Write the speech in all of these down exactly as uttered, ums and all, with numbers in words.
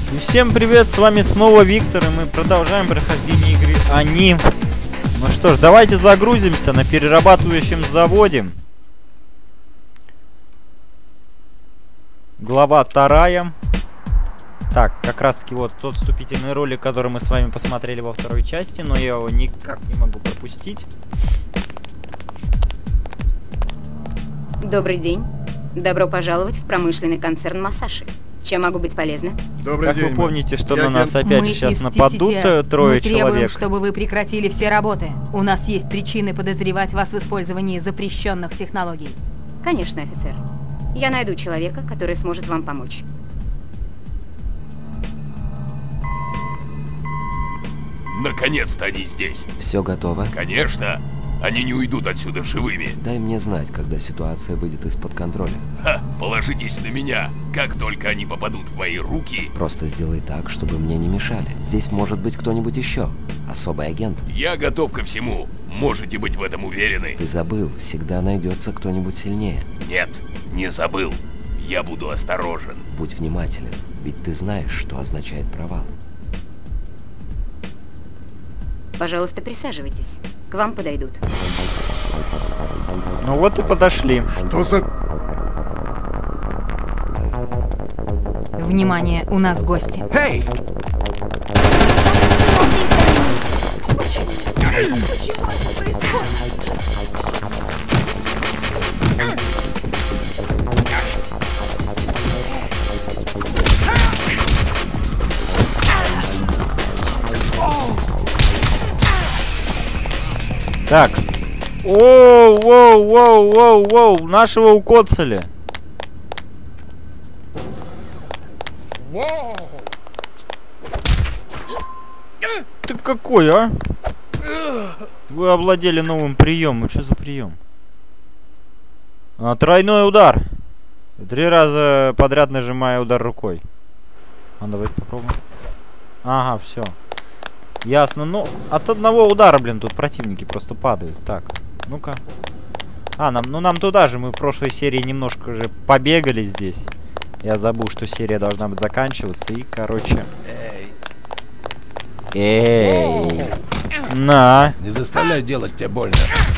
И всем привет, с вами снова Виктор, и мы продолжаем прохождение игры Они. Ну что ж, давайте загрузимся на перерабатывающем заводе. Глава вторая. Так, как раз таки вот тот вступительный ролик, который мы с вами посмотрели во второй части, но я его никак не могу пропустить. Добрый день. Добро пожаловать в промышленный концерн Масаши. Чем могу быть полезна? Добрый как день. вы помните, что Я на нас опять мы сейчас из нападут Тисити. трое Мы требуем, человек. чтобы вы прекратили все работы. У нас есть причины подозревать вас в использовании запрещенных технологий. Конечно, офицер. Я найду человека, который сможет вам помочь. Наконец-то они здесь. Все готово? Конечно. Они не уйдут отсюда живыми. Дай мне знать, когда ситуация выйдет из-под контроля. Ха, положитесь на меня. Как только они попадут в мои руки... Просто сделай так, чтобы мне не мешали. Здесь может быть кто-нибудь еще. Особый агент. Я готов ко всему. Можете быть в этом уверены. Ты забыл, всегда найдется кто-нибудь сильнее. Нет, не забыл. Я буду осторожен. Будь внимателен, ведь ты знаешь, что означает провал. Пожалуйста, присаживайтесь. К вам подойдут. Ну вот и подошли. Что за... Внимание, у нас гости. Эй! Так. Оу, воу, воу, воу, воу. Нашего укоцали. Ты какой, а? Вы овладели новым приемом. Что за прием? А, тройной удар. Три раза подряд нажимая удар рукой. А давайте попробуем. Ага, все. Ясно. Ну, от одного удара, блин, тут противники просто падают. Так, ну-ка. А, нам, ну нам туда же. Мы в прошлой серии немножко же побегали здесь. Я забыл, что серия должна быть заканчиваться. И, короче... Эй! На! Не заставляй делать тебе больно.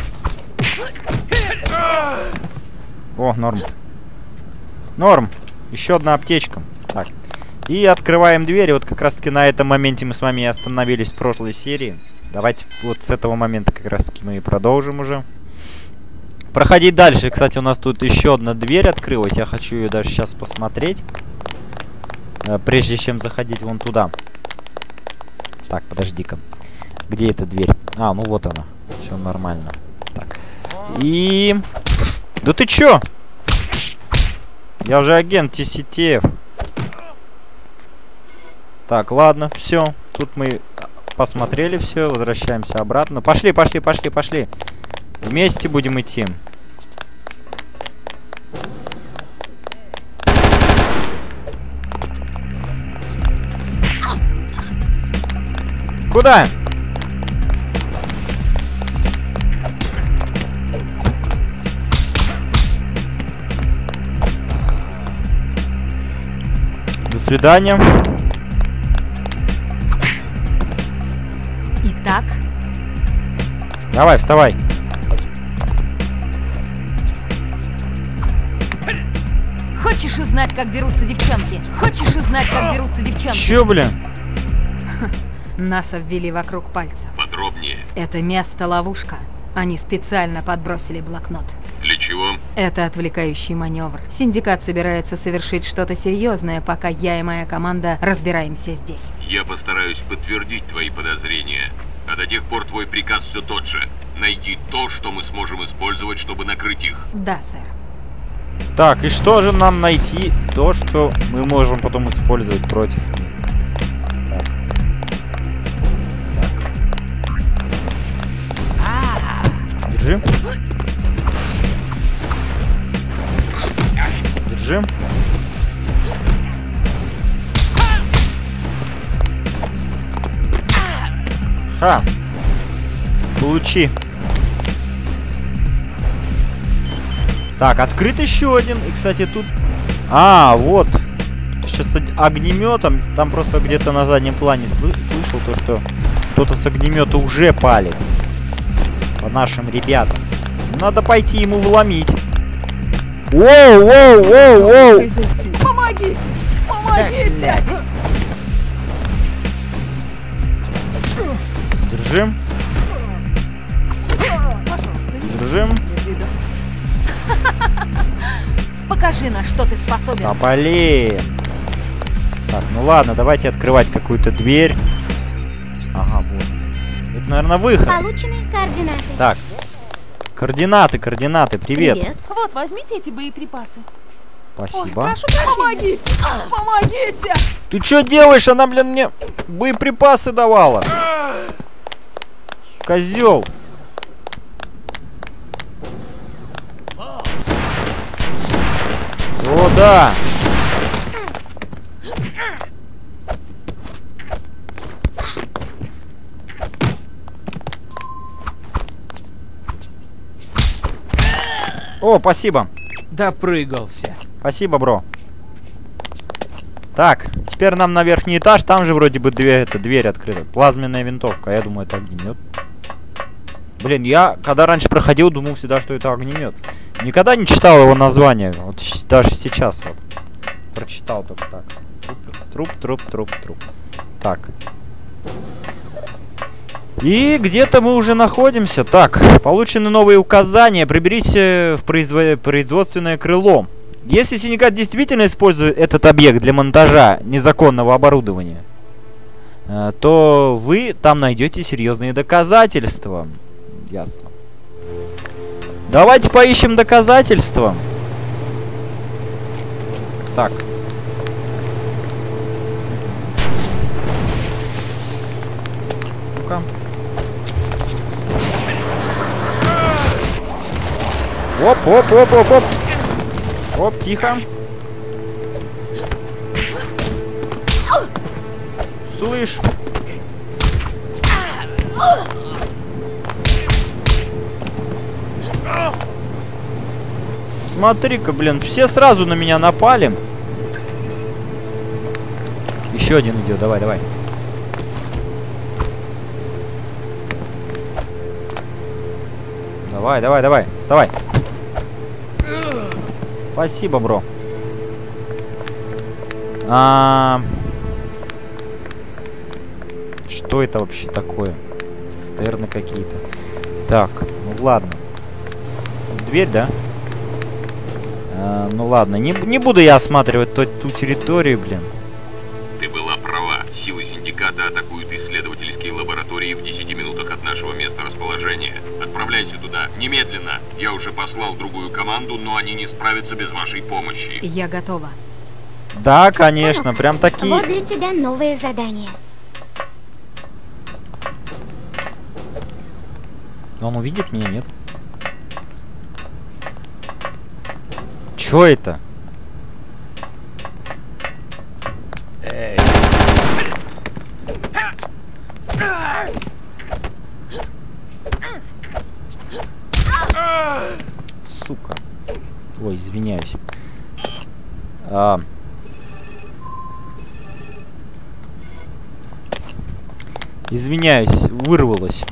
О, норм. Норм. Еще одна аптечка. Так. И открываем дверь. Вот как раз таки на этом моменте мы с вами и остановились в прошлой серии. Давайте вот с этого момента как раз таки мы и продолжим уже. Проходить дальше. Кстати, у нас тут еще одна дверь открылась. Я хочу ее даже сейчас посмотреть. Прежде чем заходить вон туда. Так, подожди-ка. Где эта дверь? А, ну вот она. Все нормально. Так. И... Да ты чё? Я же агент Ти Си Ти Эф. Так, ладно, все. Тут мы посмотрели все, возвращаемся обратно. Пошли, пошли, пошли, пошли. Вместе будем идти. Куда? До свидания. Итак, Давай, вставай. хочешь узнать, как дерутся девчонки? Хочешь узнать, как дерутся девчонки? Чё, блин? Нас обвели вокруг пальца. Подробнее. Это место ловушка. Они специально подбросили блокнот. Для чего? Это отвлекающий маневр. Синдикат собирается совершить что-то серьезное, пока я и моя команда разбираемся здесь. Я постараюсь подтвердить твои подозрения. А до тех пор твой приказ все тот же. Найди то, что мы сможем использовать, чтобы накрыть их. Да, сэр. Так, и что же нам найти? То, что мы можем потом использовать против них. Так. Так. Держи. Держи. Ха. Получи. Так, открыт еще один. И, кстати, тут... А, вот. короче, с огнеметом. Там просто где-то на заднем плане сл слышал то, что кто-то с огнемета уже палит. По нашим ребятам. Надо пойти ему вломить. Воу, воу, воу, воу. Помогите! Помогите! Держим. Держим. Покажи, на что ты способен. Да блин. Так, ну ладно, давайте открывать какую-то дверь. Ага, вот. Это, наверное, выход. Получены координаты. Так. Координаты, координаты, привет. Привет. Вот, возьмите эти боеприпасы. Спасибо. Ой, прошу прощения. Помогите! Помогите! Ты что делаешь? Она, блин, мне боеприпасы давала. Козел. О, да. О, спасибо. Допрыгался. Спасибо, бро. Так, теперь нам на верхний этаж. Там же вроде бы дверь, это, дверь открыта. Плазменная винтовка. Я думаю, это огнемет. Блин, я когда раньше проходил, думал всегда, что это огнемет. Никогда не читал его название. Вот даже сейчас вот. Прочитал только так. Труп, труп, труп, труп. Так. И где-то мы уже находимся. Так, получены новые указания. Приберись в производ... производственное крыло. Если синдикат действительно использует этот объект для монтажа незаконного оборудования, то вы там найдете серьезные доказательства. Ясно. Давайте поищем доказательства. Так. Ну-ка. Оп, оп, оп, оп, оп. Оп, тихо. Слышь. Смотри-ка, блин, все сразу на меня напали. Еще один идет, давай, давай. Давай, давай, давай, вставай. Спасибо, бро. А... Что это вообще такое? Цистерны какие-то. Так, ну ладно. Дверь, да? А, ну ладно, не, не буду я осматривать ту, ту территорию, блин. Ты была права. Силы синдиката атакуют исследовательские лаборатории в десяти минутах от нашего места расположения. Отправляйся туда, немедленно. Я уже послал другую команду, но они не справятся без вашей помощи. Я готова. Да, конечно, прям такие... Вот для тебя новое задание. Он увидит меня, нет? Чё это? Эй. Сука. Ой, извиняюсь. А... Извиняюсь, вырвалось.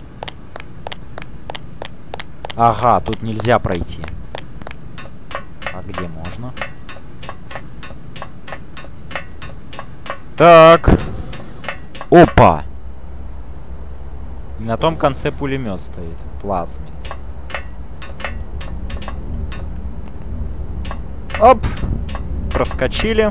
Ага, тут нельзя пройти. А где можно? Так. Опа! И на том конце пулемет стоит. Плазменный. Оп! Проскочили.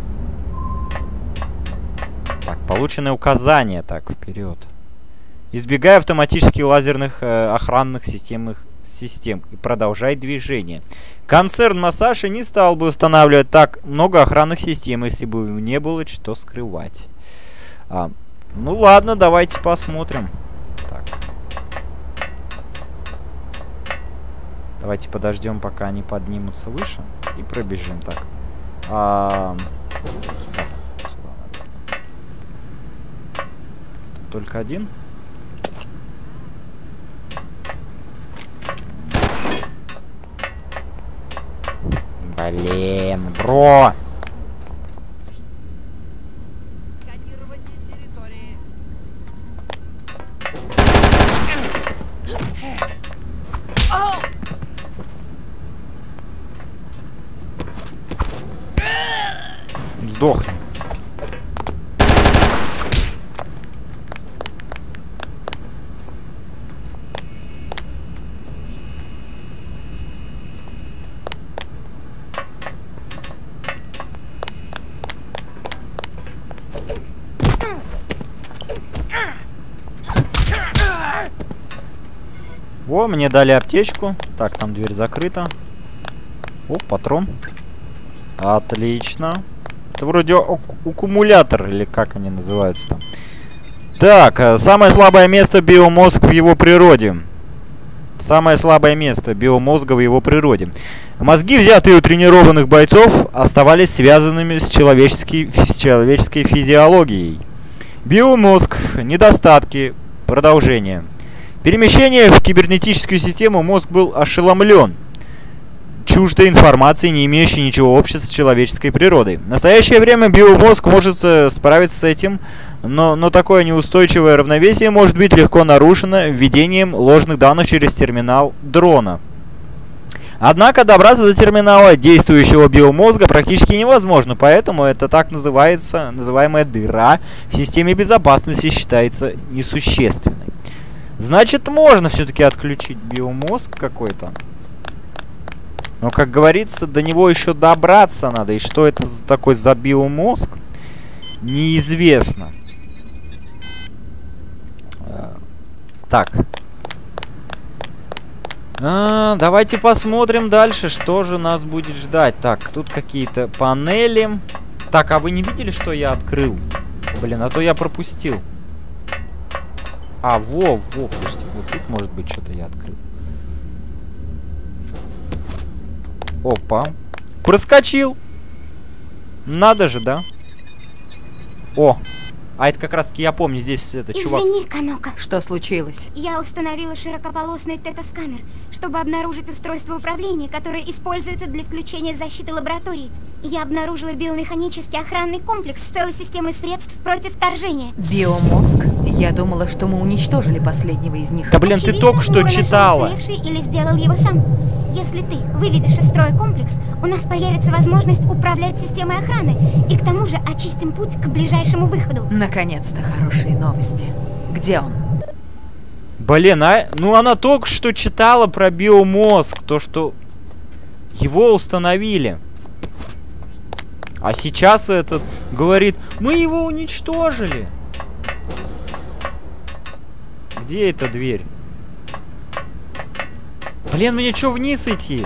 Так, получены указания. Так, вперед. Избегай автоматических лазерных э, охранных систем, систем и продолжай движение. Концерн Масаши не стал бы устанавливать так много охранных систем, если бы не было что скрывать. А, ну ладно, давайте посмотрим. Так. Давайте подождем, пока они поднимутся выше. И пробежим так. А, сюда, сюда, наверное. Тут только один. Блин, бро. Сдохни. О, мне дали аптечку. Так, там дверь закрыта. О, патрон. Отлично. Это вроде аккумулятор, или как они называются там. Так, самое слабое место — биомозг в его природе. Самое слабое место биомозга в его природе. Мозги, взятые у тренированных бойцов, оставались связанными с человеческой, с человеческой физиологией. Биомозг. Недостатки. Продолжение. Перемещение в кибернетическую систему мозг был ошеломлен. Чуждой информации, не имеющей ничего общего с человеческой природой. В настоящее время биомозг может справиться с этим, но, но такое неустойчивое равновесие может быть легко нарушено введением ложных данных через терминал дрона. Однако добраться до терминала действующего биомозга практически невозможно, поэтому это так называется, называемая дыра в системе безопасности считается несущественной. Значит, можно все-таки отключить биомозг какой-то. Но, как говорится, до него еще добраться надо. И что это за такой за биомозг, неизвестно. Так. А, давайте посмотрим дальше, что же нас будет ждать. Так, тут какие-то панели. Так, а вы не видели, что я открыл? Блин, а то я пропустил. А, во, во, подожди, вот тут может быть что-то я открыл. Опа. Проскочил. Надо же, да? О, а это как раз таки, я помню, здесь это чувак... Извини, Канока. Что случилось? Я установила широкополосный тета-сканер, чтобы обнаружить устройство управления, которое используется для включения защиты лаборатории. Я обнаружила биомеханический охранный комплекс с целой системой средств против вторжения. Биомозг? Я думала, что мы уничтожили последнего из них. Да блин, Очевидно, ты только что Мура нашел читала. уцелевший или сделал его сам. Если ты выведешь из строя комплекс, у нас появится возможность управлять системой охраны. И к тому же очистим путь к ближайшему выходу. Наконец-то хорошие новости. Где он? Блин, а... Ну она только что читала про биомозг. То, что его установили. А сейчас этот говорит, мы его уничтожили. Где эта дверь? Блин, мне что, вниз идти?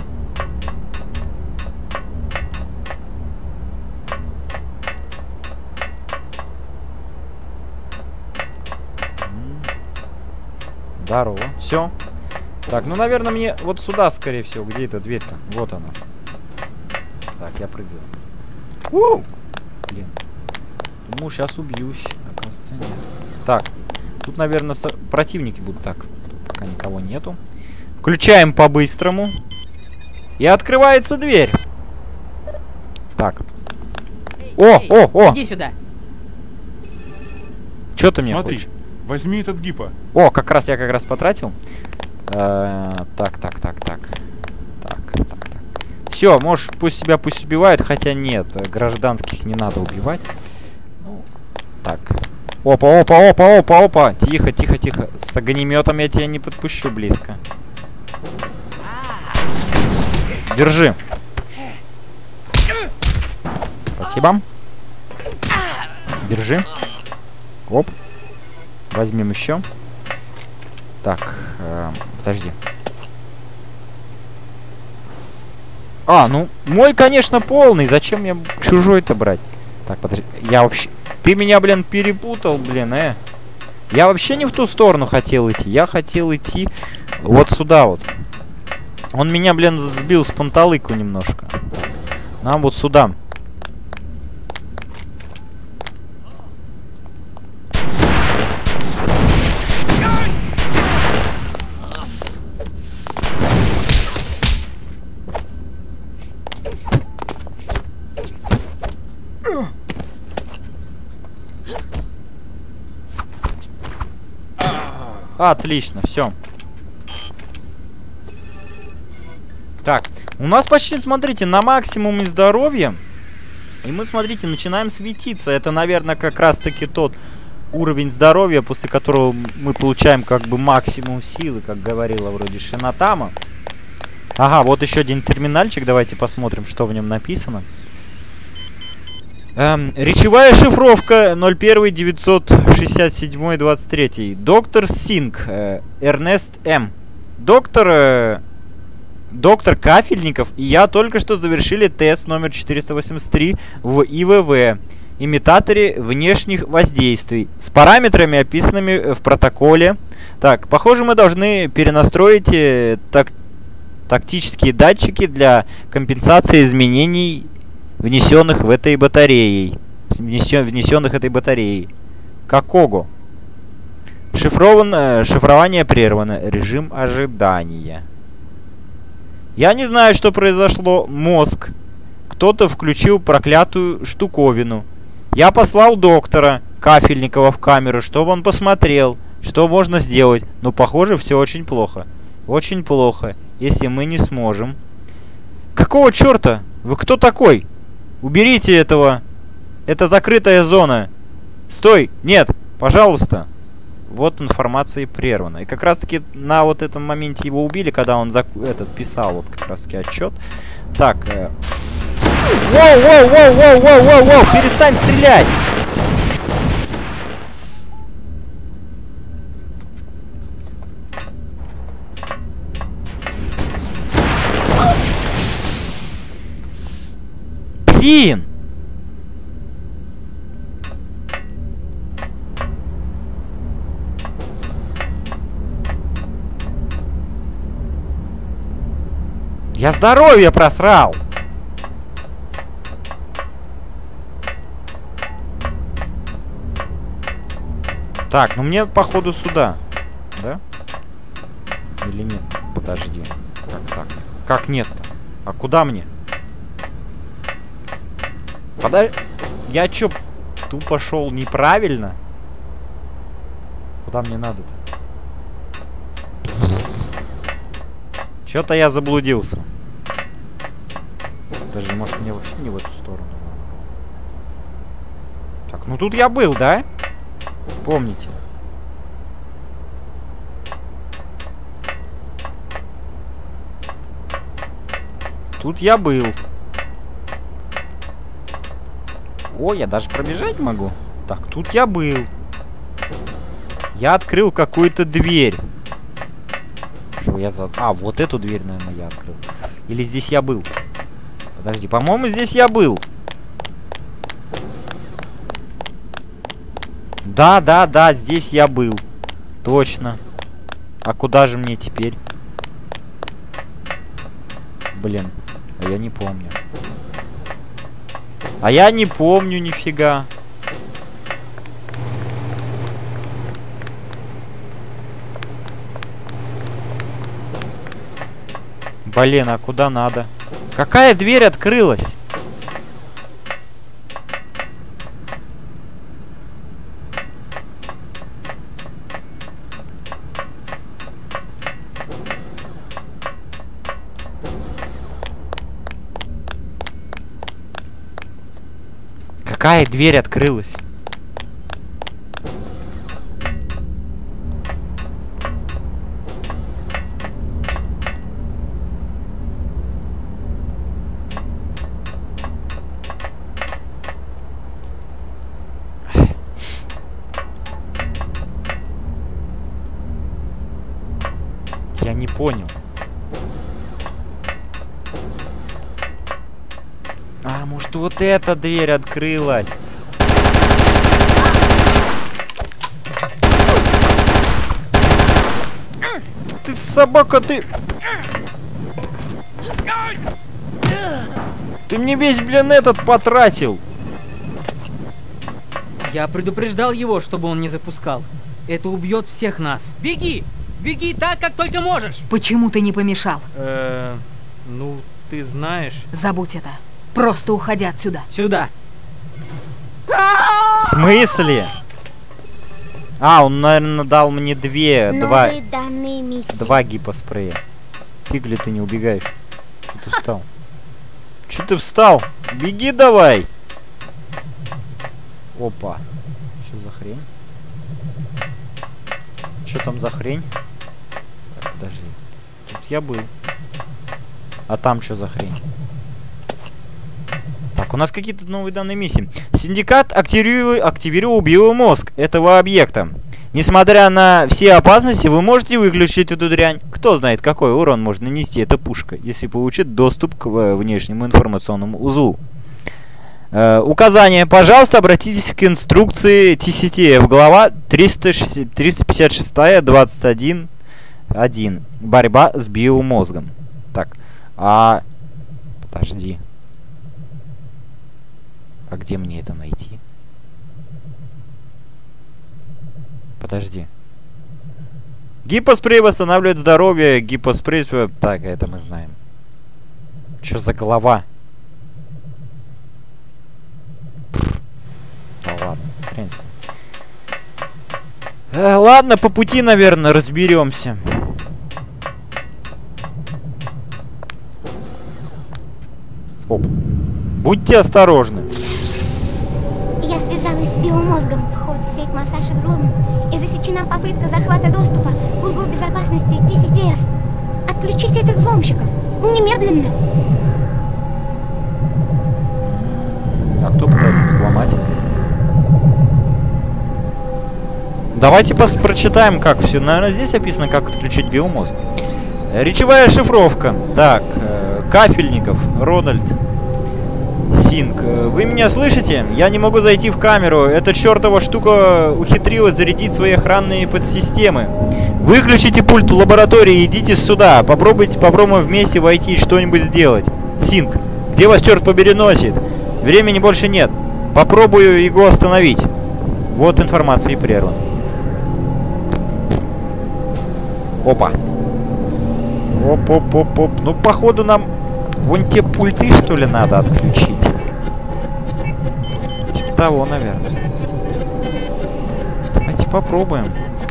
Здорово. Все. Так, ну, наверное, мне вот сюда, скорее всего. Где эта дверь-то? Вот она. Так, я прыгаю. У! Блин. Думаю, сейчас убьюсь. Оказывается, нет. Так. Тут, наверное, со... противники будут. Так. Тут пока никого нету. Включаем по-быстрому. И открывается дверь. Так. О, Эй, о, о! Иди сюда. Что ты мне Смотри, хочешь? возьми этот гипо. О, как раз я как раз потратил. Э, так, так, так, так. Так, так, так. Все, можешь, пусть себя пусть убивает, хотя нет, гражданских не надо убивать. Ну, так. Опа, опа, опа, опа, опа. Тихо, тихо, тихо. С огнеметом я тебя не подпущу близко. Держи. Спасибо. Держи. Оп. Возьмем еще. Так, э, подожди. А, ну, мой, конечно, полный. Зачем мне чужой-то брать? Так, подожди. Я вообще... Ты меня, блин, перепутал, блин, э. Я вообще не в ту сторону хотел идти. Я хотел идти вот сюда вот. Он меня, блин, сбил с панталыку немножко. Нам вот сюда. Отлично, все. Так, у нас почти, смотрите, на максимуме здоровья. И мы, смотрите, начинаем светиться. Это, наверное, как раз-таки тот уровень здоровья, после которого мы получаем как бы максимум силы, как говорила вроде Шинатама. Ага, вот еще один терминальчик. Давайте посмотрим, что в нем написано. Эм, речевая шифровка ноль один девятьсот шестьдесят семь двадцать три. Доктор Синг. Э, Эрнест М. Доктор... Э, доктор Кафельников и я только что завершили тест номер четыреста восемьдесят три в И В В. Имитаторе внешних воздействий. С параметрами, описанными в протоколе. Так, похоже, мы должны перенастроить э, так, тактические датчики для компенсации изменений, внесенных в этой батареей. Внесен, внесенных этой батареей. Какого? Шифровано, шифрование прервано. Режим ожидания. Я не знаю, что произошло. Мозг. Кто-то включил проклятую штуковину. Я послал доктора Кафельникова в камеру, чтобы он посмотрел, что можно сделать. Но, похоже, все очень плохо. Очень плохо, если мы не сможем. Какого черта? Вы кто такой? Уберите этого. Это закрытая зона. Стой! Нет! Пожалуйста! Вот информация прервана. И как раз таки на вот этом моменте его убили, когда он зак... этот писал вот как раз таки отчет. Так. Э... Воу, воу, воу, воу, воу, воу, воу! Перестань стрелять! Блин! Я здоровье просрал! Так, ну мне походу сюда. Да? Или нет? Подожди. Как так? Как нет-то? А куда мне? Подожди. Я чё, тупо шел неправильно? Куда мне надо-то? Чё-то я заблудился. Даже, может, мне вообще не в эту сторону надо. Так, ну тут я был, да? Помните. Тут я был. О, я даже пробежать могу. Так, тут я был. Я открыл какую-то дверь. Что я за... А, вот эту дверь, наверное, я открыл. Или здесь я был? Подожди, по-моему, здесь я был. Да, да, да, здесь я был. Точно. А куда же мне теперь? Блин, а я не помню. А я не помню нифига. Блин, а куда надо? Какая дверь открылась? Какая дверь открылась? Я не понял. А, может, вот эта дверь открылась? Ты собака, ты... Ты мне весь, блин, этот потратил. Я предупреждал его, чтобы он не запускал. Это убьет всех нас. Беги! Беги так, как только можешь! Почему ты не помешал? Э, ну, ты знаешь... Забудь это. Просто уходи отсюда. Сюда. В смысле? А, он, наверное, дал мне две, два, два гипоспрея. Фиг ли ты не убегаешь? Че ты встал? Че ты встал? Беги давай! Опа. Что за хрень? Что там за хрень? Так, подожди. Тут я был. А там что за хрень? Так, у нас какие-то новые данные миссии. Синдикат активировал, активировал биомозг этого объекта. Несмотря на все опасности, вы можете выключить эту дрянь. Кто знает, какой урон может нанести эта пушка, если получит доступ к внешнему информационному узлу. Э, указание. Пожалуйста, обратитесь к инструкции Ти Си Ти Эф. Глава триста пятьдесят шесть, двадцать один один. Борьба с биомозгом. Так, а... Подожди. А где мне это найти? Подожди. Гипоспрей восстанавливает здоровье. Гипоспрей... Так, это мы знаем. Что за голова? Ну ладно, в принципе. Э, ладно, по пути, наверное, разберемся. Оп. Будьте осторожны. Я связалась с биомозгом. Вход в сеть Масаши взломан. И засечена попытка захвата доступа к узлу безопасности Ти Си Ти Эф. Отключить этих взломщиков. Немедленно. А кто пытается взломать? Давайте прочитаем, как все. Наверное, здесь описано, как отключить биомозг. Речевая шифровка. Так, э, Капельников, Рональд, Синг. Вы меня слышите? Я не могу зайти в камеру. Эта чертова штука ухитрилась зарядить свои охранные подсистемы. Выключите пульт в лаборатории и идите сюда. Попробуйте, попробуем вместе войти и что-нибудь сделать. Синг, где вас, черт побери, носит? Времени больше нет. Попробую его остановить. Вот информация и прервана. Опа. Оп-оп-оп-оп. Ну, походу, нам вон те пульты, что ли, надо отключить. Типа того, наверное. Давайте попробуем.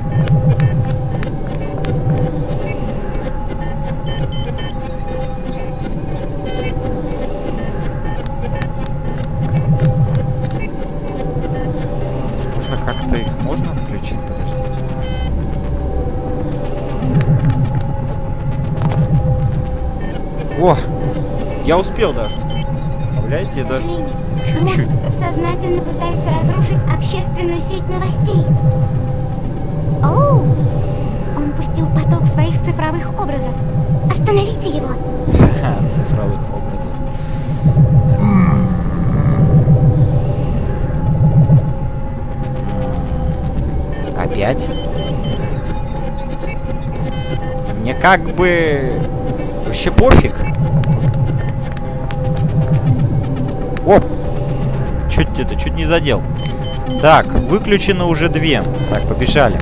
Возможно, как-то их можно отключить? Подождите. О! Я успел даже. Представляете, это чуть-чуть. Мозг сознательно пытается разрушить общественную сеть новостей. Оу! Он пустил поток своих цифровых образов. Остановите его. Ха-ха, цифровых образов. Опять? Мне как бы вообще пофиг. Оп! Чуть это, чуть не задел. Так, выключено уже две. Так, побежали.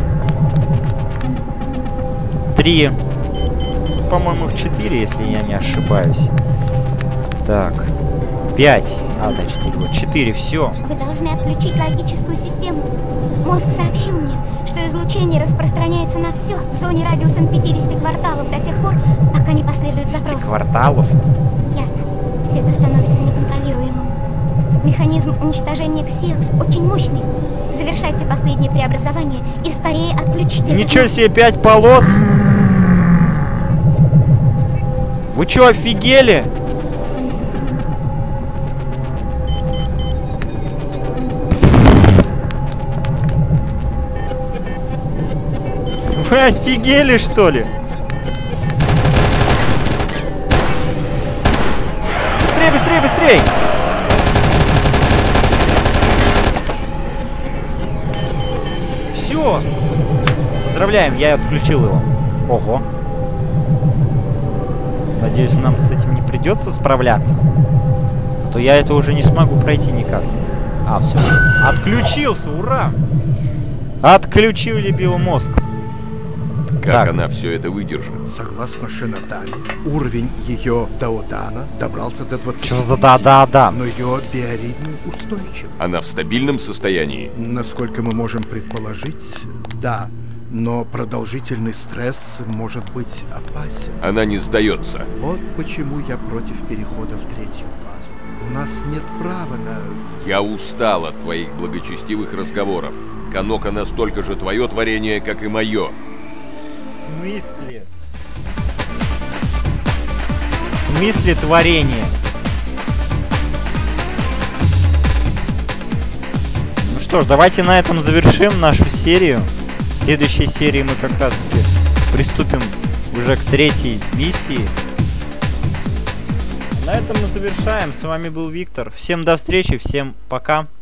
Три. По-моему, их четыре, если я не ошибаюсь. Так. Пять. А, да, четыре. Вот, четыре, все. Вы должны отключить логическую систему. Мозг сообщил мне, что излучение распространяется на все в зоне радиусом пятьдесят кварталов до тех пор, пока не последует запрос. пятьдесят кварталов? Ясно. Все это становится неконтролируемым. Механизм уничтожения Ксиакс очень мощный. Завершайте последнее преобразование и скорее отключите... Ничего себе, пять полос! Вы чё, офигели? Вы офигели, что ли? Быстрее, быстрее, быстрее! Все! Поздравляем, я отключил его. Ого. Надеюсь, нам с этим не придется справляться. А то я это уже не смогу пройти никак. А, все. Отключился, ура! Отключили биомозг. Как Так. она все это выдержит? Согласно Шинатами, уровень ее даотана добрался до двадцати. Что за да-да-да? Но ее биоритм устойчив. Она в стабильном состоянии? Насколько мы можем предположить, да. Но продолжительный стресс может быть опасен. Она не сдается. Вот почему я против перехода в третью фазу. у нас нет права на... Я устал от твоих благочестивых разговоров. Канока настолько же твое творение, как и мое. В смысле? В смысле творение? Ну что ж, давайте на этом завершим нашу серию. В следующей серии мы как раз таки приступим уже к третьей миссии. На этом мы завершаем. С вами был Виктор. Всем до встречи, всем пока.